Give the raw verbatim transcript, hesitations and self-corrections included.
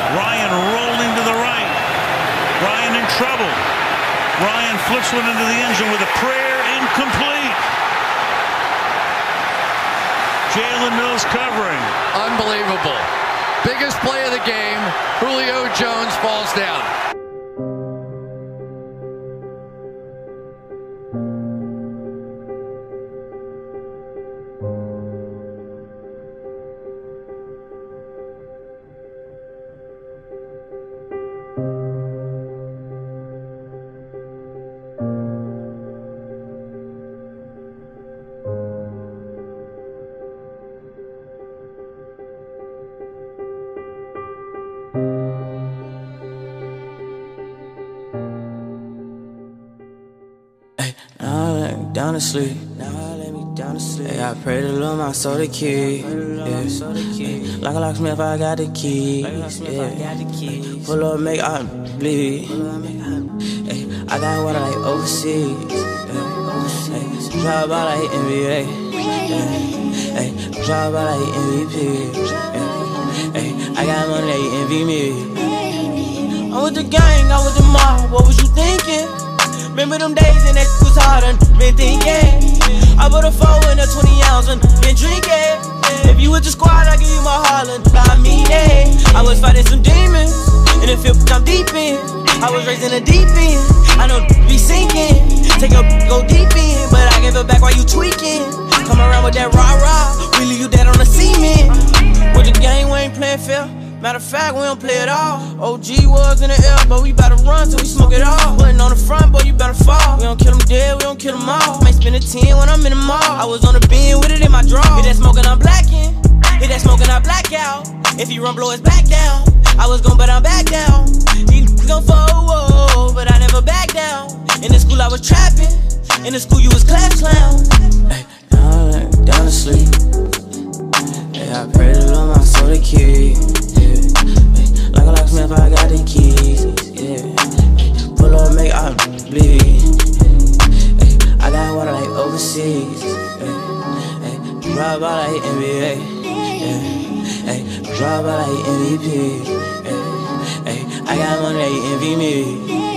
Ryan rolling to the right. Ryan in trouble. Ryan flips one into the end zone with a prayer, incomplete. Jalen Mills covering. Unbelievable. Biggest play of the game. Julio Jones falls down. Now I let me down to sleep. Now I let me down to sleep. Hey, I pray to Lord my soul the key. Yeah. Like a locksmith, I got the key. Yeah. Pull up, make I bleed. Hey, I got water like overseas. Hey, drive by like N B A. Hey, drive by like M V P. Hey, I got money, they envy me. I'm with the gang, I'm with the mob. What was you thinking? Remember them days and that was hard and been thinking. I put a four in a twenty ounce and been drinking. If you with the squad, I give you my Harlan. I mean it. I was fighting some demons in the field, I'm deep in. I was raised in the deep end. I know be sinking. Take a go deep in, but I give it back while you tweaking. Come around with that rah rah, we leave you dead on the cement. With the game, we ain't playing fair. Matter of fact, we don't play it all. O G was in the air, but we bout to run till we smoke it all. Putting on the front, boy, you better fall. We don't kill them dead, we don't kill them all. Might spend a ten when I'm in the mall. I was on the bin with it in my draw. Hit that smoking, I'm blacking. Hit that smoking, I black out. If he run, blow his back down. I was gon' but I'm back down. These gon' fall, but I never back down. In the school I was trapping. In the school you was class clown. Hey, now I let me down to sleep. Hey, I pray to Lord my soul the key. Like a locksmith, I got the keys, yeah. Pull up, make I bleed. Ay, I got water like overseas. Ay, drive by like N B A. Yeah. Ay, drive by like M V P. Ay, I got money, they envy me.